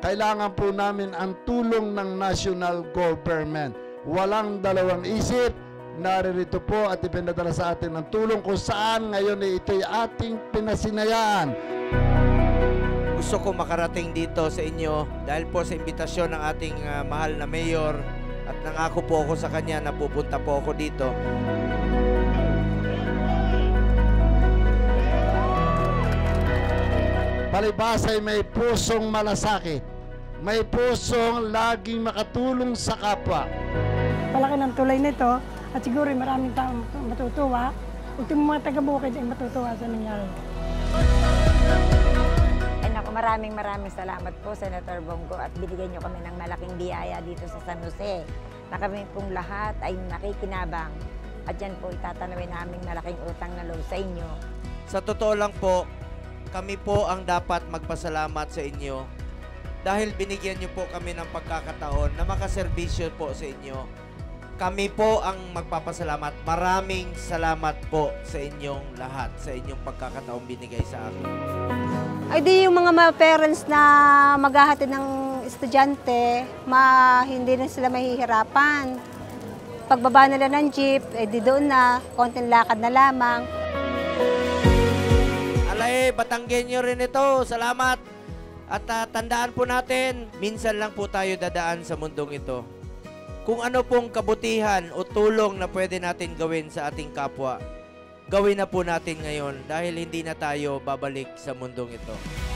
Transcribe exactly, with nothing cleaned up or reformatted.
kailangan po namin ang tulong ng national government. Walang dalawang isip, naririto po at ipinadala sa atin ng tulong kung saan ngayon ay ito'y ating pinasinayaan. Gusto ko makarating dito sa inyo dahil po sa imbitasyon ng ating uh, mahal na mayor at nangako po ako sa kanya na pupunta po ako dito. Palibhas ay may pusong malasakit, may pusong laging makatulong sa kapwa. Palaki ng tulay nito at siguro maraming taong matutuwa. Ultimo mga taga-Bukid ay matutuwa sa nangyari. Ay naku, maraming maraming salamat po, Senator Bongo, at binigyan niyo kami ng malaking biyaya dito sa San Jose na kami pong lahat ay nakikinabang. At yan po itatanawin namin malaking utang na loob sa inyo. Sa totoo lang po, kami po ang dapat magpasalamat sa inyo dahil binigyan niyo po kami ng pagkakataon na makaserbisyo po sa inyo. Kami po ang magpapasalamat. Maraming salamat po sa inyong lahat, sa inyong pagkakataong binigay sa akin. Ay di yung mga, mga parents na maghahatid ng estudyante, ma, hindi na sila mahihirapan. Pagbaba nila ng jeep, eh di doon na, konting lakad na lamang. Alay, Batanggenyo rin ito. Salamat. At uh, tandaan po natin, minsan lang po tayo dadaan sa mundong ito. Kung ano pong kabutihan o tulong na pwede natin gawin sa ating kapwa, gawin na po natin ngayon dahil hindi na tayo babalik sa mundong ito.